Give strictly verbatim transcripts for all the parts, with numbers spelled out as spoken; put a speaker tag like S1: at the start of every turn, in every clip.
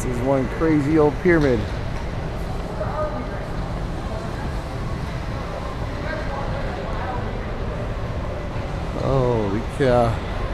S1: is one crazy old pyramid. Holy cow.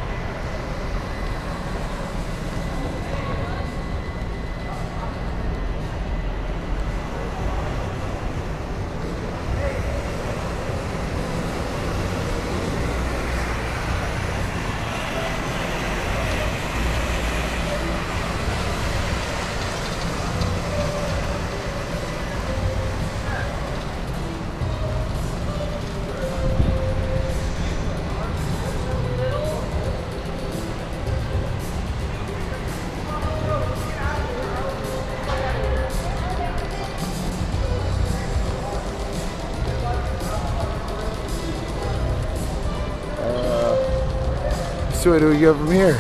S1: So where do we go from here?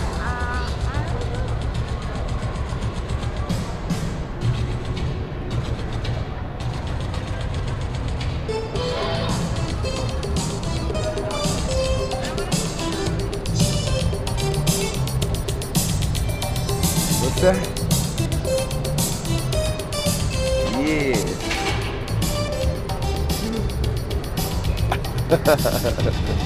S1: What's that? Yeah.